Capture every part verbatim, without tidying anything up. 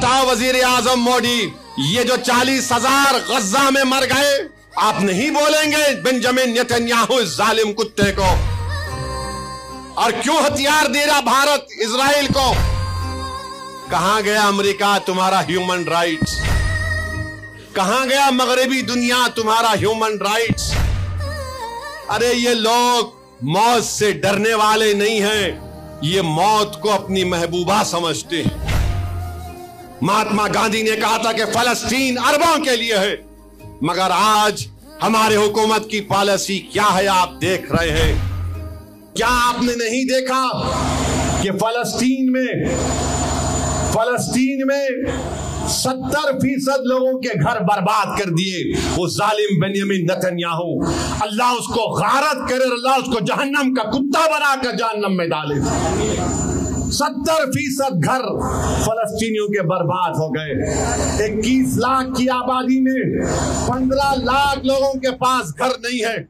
बताओ वजीर आजम मोदी, ये जो चालीस हजार गज्जा में मर गए, आप नहीं बोलेंगे बेंजामिन नेतन्याहू इस जालिम कुत्ते को? और क्यों हथियार दे रहा भारत इजराइल को? कहां गया अमेरिका तुम्हारा ह्यूमन राइट्स? कहां गया मगरबी दुनिया तुम्हारा ह्यूमन राइट्स? अरे ये लोग मौत से डरने वाले नहीं हैं, ये मौत को अपनी महबूबा समझते हैं। महात्मा गांधी ने कहा था कि फलस्तीन अरबों के लिए है, मगर आज हमारे हुकूमत की पॉलिसी क्या है आप देख रहे हैं। क्या आपने नहीं देखा कि फलस्तीन में फलस्तीन में सत्तर फीसद लोगों के घर बर्बाद कर दिए वो जालिम बेंजामिन नेतन्याहू। अल्लाह उसको गारत करे, अल्लाह उसको जहन्नम का कुत्ता बनाकर जहन्नम में डाले। सत्तर फीसद घर फलस्तीनियों के बर्बाद हो गए। इक्कीस लाख की आबादी में पंद्रह लाख लोगों के पास घर नहीं है।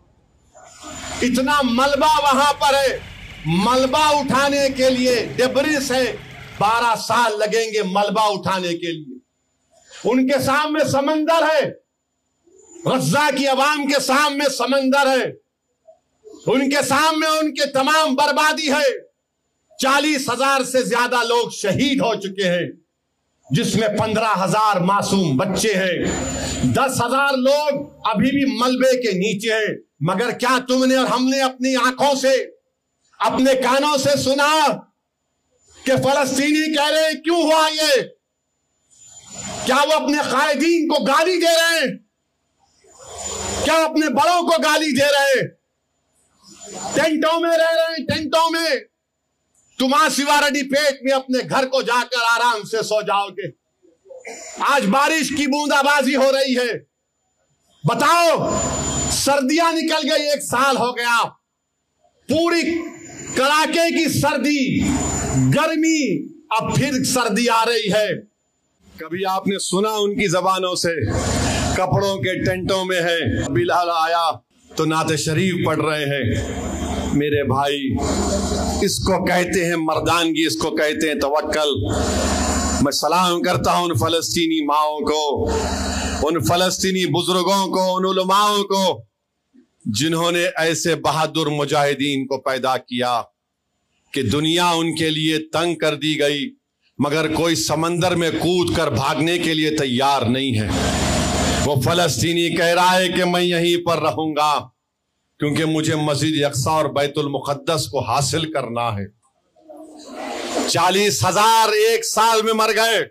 इतना मलबा वहां पर है, मलबा उठाने के लिए डेब्रिस है, बारह साल लगेंगे मलबा उठाने के लिए। उनके सामने समंदर है, गज्जा की आवाम के सामने समंदर है, उनके सामने उनके तमाम बर्बादी है। चालीस हजार से ज्यादा लोग शहीद हो चुके हैं, जिसमें पंद्रह हजार मासूम बच्चे हैं। दस हजार लोग अभी भी मलबे के नीचे हैं। मगर क्या तुमने और हमने अपनी आंखों से, अपने कानों से सुना कि फलस्तीनी कह रहे हैं क्यों हुआ ये? क्या वो अपने कायदीन को गाली दे रहे हैं? क्या अपने बड़ों को गाली दे रहे हैं? टेंटों में रह रहे हैं, टेंटों में। तुम आज शिवारेड्डी पेट में अपने घर को जाकर आराम से सो जाओगे। आज बारिश की बूंदाबांदी हो रही है। बताओ, सर्दियां निकल गई, एक साल हो गया, पूरी कड़ाके की सर्दी, गर्मी, अब फिर सर्दी आ रही है। कभी आपने सुना उनकी जबानों से? कपड़ों के टेंटों में है। बिलाल आया तो नाते शरीफ पढ़ रहे हैं। मेरे भाई, इसको कहते हैं मर्दानगी, इसको कहते हैं तवक्कल। मैं सलाम करता हूं उन फलस्तीनी माओं को, उन फलस्तीनी बुजुर्गों को, उन उलमाओं को जिन्होंने ऐसे बहादुर मुजाहिदीन को पैदा किया कि दुनिया उनके लिए तंग कर दी गई, मगर कोई समंदर में कूद कर भागने के लिए तैयार नहीं है। वो फलस्तीनी कह रहा है कि मैं यहीं पर रहूंगा क्योंकि मुझे मस्जिद अक्सा और बैतुल मुक़द्दस को हासिल करना है। चालीस हजार एक साल में मर गए।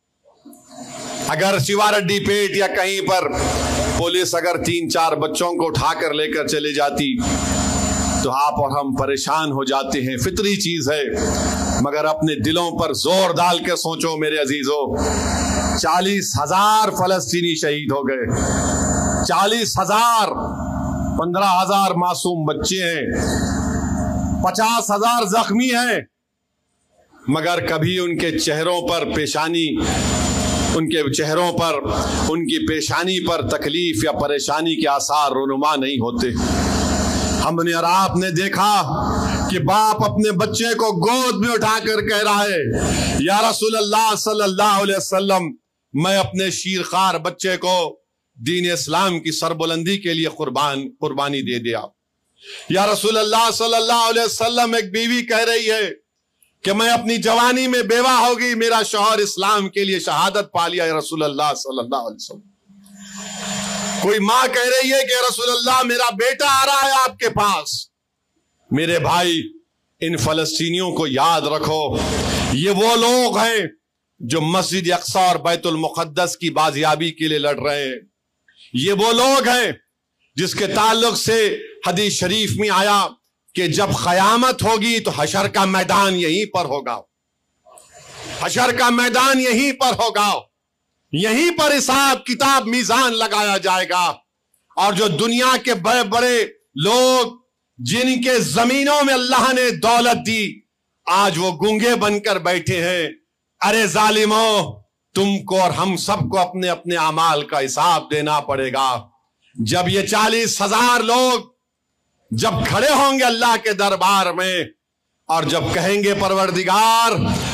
अगर शिवारेड्डी पेट या कहीं पर पुलिस अगर तीन चार बच्चों को उठाकर लेकर चले जाती तो आप और हम परेशान हो जाते हैं, फितरी चीज है। मगर अपने दिलों पर जोर डाल के सोचो मेरे अजीजों, चालीस हजार फलस्तीनी शहीद हो गए, चालीस हजार, पंद्रह हजार मासूम बच्चे हैं, पचास हजार जख्मी हैं, मगर कभी उनके चेहरों पर पेशानी उनके चेहरों पर उनकी पेशानी पर तकलीफ या परेशानी के आसार रुनुमा नहीं होते। हमने और आपने देखा कि बाप अपने बच्चे को गोद में उठाकर कह रहा है, या रसूल अल्लाह सल्लल्लाहु अलैहि वसल्लम, मैं अपने शीरखार बच्चे को दीन इस्लाम की सरबुलंदी के लिए कुर्बान कुर्बानी दे दिया। या रसूल अल्लाह सल्लल्लाहु अलैहि वसल्लम, एक बीवी कह रही है कि मैं अपनी जवानी में बेवा होगी, मेरा शौहर इस्लाम के लिए शहादत पा लिया। रसूल अल्लाह सल्लल्लाहु अलैहि वसल्लम। कोई माँ कह रही है कि रसूल अल्लाह, मेरा बेटा आ रहा है आपके पास। मेरे भाई, इन फलस्तीनियों को याद रखो, ये वो लोग हैं जो मस्जिद अक्सा और बैतुल मुक़द्दस की बाजियाबी के लिए लड़ रहे हैं। ये वो लोग हैं जिसके ताल्लुक से हदीस शरीफ में आया कि जब क़यामत होगी तो हशर का मैदान यहीं पर होगा, हशर का मैदान यहीं पर होगा, यहीं पर हिसाब किताब मीजान लगाया जाएगा। और जो दुनिया के बड़े बड़े लोग जिनके जमीनों में अल्लाह ने दौलत दी, आज वो गूंगे बनकर बैठे हैं। अरे जालिमों, तुमको और हम सबको अपने अपने अमाल का हिसाब देना पड़ेगा। जब ये चालीस हजार लोग जब खड़े होंगे अल्लाह के दरबार में और जब कहेंगे परवरदिगार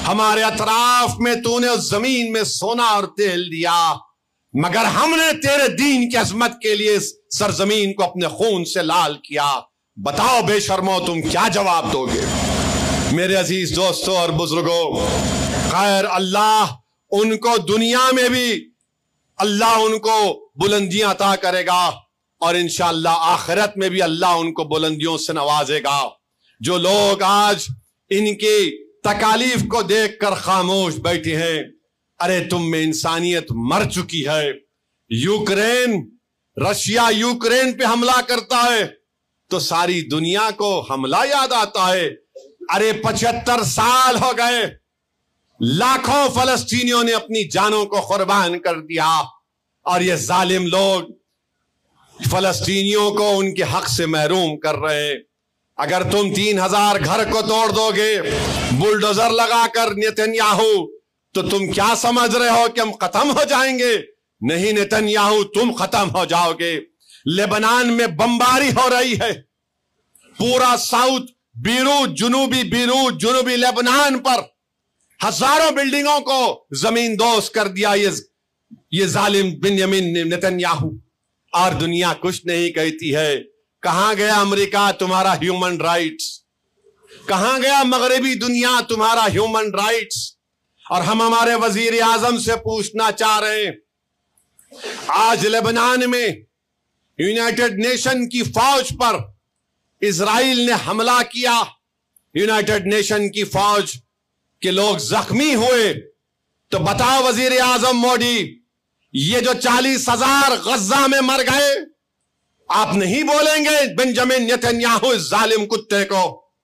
हमारे अतराफ में तूने उस जमीन में सोना और तेल दिया, मगर हमने तेरे दीन की अजमत के लिए सरजमीन को अपने खून से लाल किया। बताओ बेशर्मो तुम क्या जवाब दोगे? मेरे अजीज दोस्तों और बुजुर्गों, खैर अल्लाह उनको दुनिया में भी अल्लाह उनको बुलंदियां अता करेगा और इंशाअल्लाह आखिरत में भी अल्लाह उनको बुलंदियों से नवाजेगा। जो लोग आज इनकी तकालीफ को देखकर खामोश बैठे हैं, अरे तुम में इंसानियत मर चुकी है। यूक्रेन, रशिया यूक्रेन पे हमला करता है तो सारी दुनिया को हमला याद आता है। अरे पचहत्तर साल हो गए, लाखों फलस्तीनियों ने अपनी जानों को कुर्बान कर दिया और ये जालिम लोग फलस्तीनियों को उनके हक से महरूम कर रहे हैं। अगर तुम तीन हजार घर को तोड़ दोगे बुलडोजर लगाकर नेतन्याहू, तो तुम क्या समझ रहे हो कि हम खत्म हो जाएंगे? नहीं नेतन्याहू, तुम खत्म हो जाओगे। लेबनान में बमबारी हो रही है, पूरा साउथ बीरूत, जुनूबी बीरूत, जुनूबी लेबनान पर हजारों बिल्डिंगों को जमीन दोस्त कर दिया ये ये जालिम बिन्यामिन नेतन्याहू। और दुनिया कुछ नहीं कहती है। कहां गया अमेरिका तुम्हारा ह्यूमन राइट्स? कहां गया मगरबी दुनिया तुम्हारा ह्यूमन राइट्स? और हम हमारे वजीर आजम से पूछना चाह रहे हैं, आज लेबनान में यूनाइटेड नेशन की फौज पर इजराइल ने हमला किया, यूनाइटेड नेशन की फौज के लोग जख्मी हुए, तो बताओ वजीर आजम मोदी, ये जो चालीस हजार गज्जा में मर गए, आप नहीं बोलेंगे बेंजामिन नेतन्याहू इस जालिम कुत्ते को?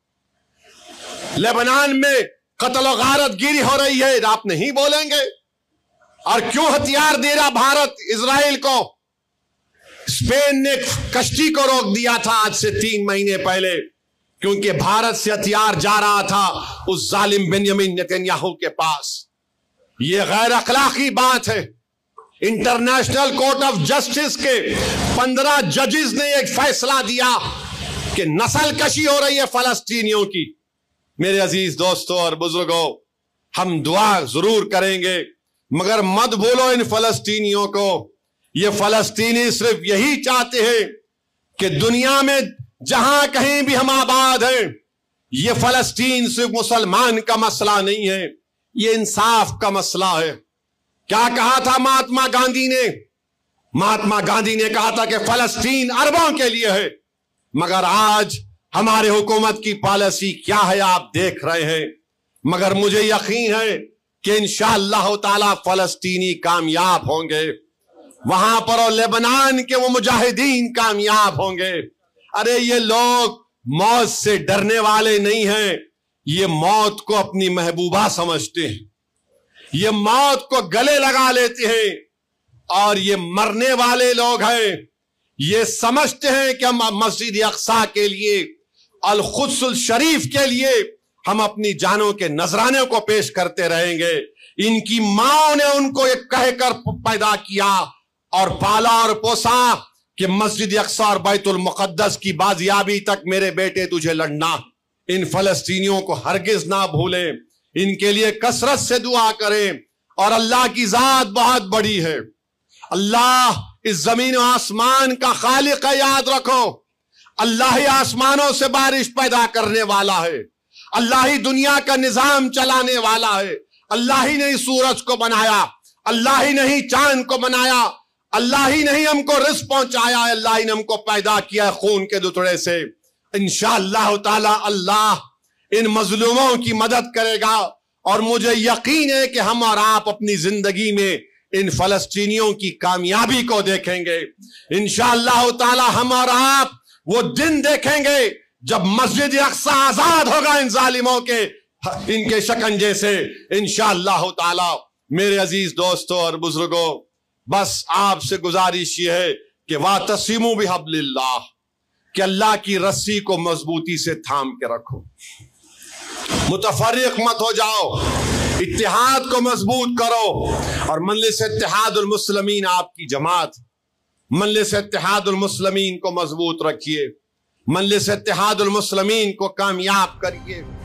लेबनान में कत्ल और गारत गिरी हो रही है, आप नहीं बोलेंगे? और क्यों हथियार दे रहा भारत इजराइल को? स्पेन ने कश्ती को रोक दिया था आज से तीन महीने पहले, क्योंकि भारत से हथियार जा रहा था उस जालिम बेंजामिन नेतन्याहू के पास। यह गैर अखलाकी बात है। इंटरनेशनल कोर्ट ऑफ जस्टिस के पंद्रह जजेस ने एक फैसला दिया कि नस्ल कशी हो रही है फलस्तीनियों की। मेरे अजीज दोस्तों और बुजुर्गों, हम दुआ जरूर करेंगे, मगर मत भूलो इन फलस्तीनियों को। ये फलस्तीनी सिर्फ यही चाहते हैं कि दुनिया में जहां कहीं भी हम आबाद हैं, ये फलस्तीन सिर्फ मुसलमान का मसला नहीं है, ये इंसाफ का मसला है। क्या कहा था महात्मा गांधी ने? महात्मा गांधी ने कहा था कि फलस्तीन अरबों के लिए है, मगर आज हमारे हुकूमत की पॉलिसी क्या है आप देख रहे हैं। मगर मुझे यकीन है कि इंशाअल्लाह ताला फलस्तीनी कामयाब होंगे, वहां पर और लेबनान के वो मुजाहिदीन कामयाब होंगे। अरे ये लोग मौत से डरने वाले नहीं हैं, ये मौत को अपनी महबूबा समझते हैं, ये मौत को गले लगा लेते हैं। और ये मरने वाले लोग हैं, ये समझते हैं कि हम मस्जिद अक्सा के लिए, अल कुद्स शरीफ के लिए हम अपनी जानों के नजराने को पेश करते रहेंगे। इनकी मां ने उनको एक कहकर पैदा किया और पाला और पोसा कि मस्जिद अक्सा और बैतुल मुकद्दस की बाजियाबी तक मेरे बेटे तुझे लड़ना। इन फलस्तीनियों को हरगिज ना भूलें, इनके लिए कसरत से दुआ करें। और अल्लाह की जात बहुत बड़ी है, अल्लाह इस जमीन और आसमान का खालिक है, याद रखो। अल्लाह ही आसमानों से बारिश पैदा करने वाला है, अल्लाह ही दुनिया का निजाम चलाने वाला है। अल्लाह ही ने सूरज को बनाया, अल्लाह ही ने ही चांद को बनाया, अल्लाह ही ने ही हमको रिज़्क़ पहुंचाया, अल्लाह ही ने हमको पैदा किया खून के दुतड़े से। इंशाअल्लाह ताला अल्लाह इन मजलूमों की मदद करेगा। और मुझे यकीन है कि हम और आप अपनी जिंदगी में इन फलस्तीनियों की कामयाबी को देखेंगे। इंशाअल्लाह ताला हम और आप वो दिन देखेंगे जब मस्जिद अक्सा आजाद होगा इन जालिमों के, इनके शिकंजे से। इंशाअल्लाह ताला मेरे अजीज दोस्तों और बुजुर्गों, बस आपसे गुजारिश ये है कि वातसिमू बिहब्लिल्लाह, कि अल्लाह की रस्सी को मजबूती से थाम के रखो, मुतफर्रिक मत हो जाओ, इत्तिहाद को मजबूत करो। और मजलिस इत्तिहादुल मुस्लिमीन आपकी जमात, मजलिस इत्तिहादुल मुस्लिमीन को मजबूत रखिए, मजलिस इत्तिहादुल मुस्लिमीन को कामयाब करिए।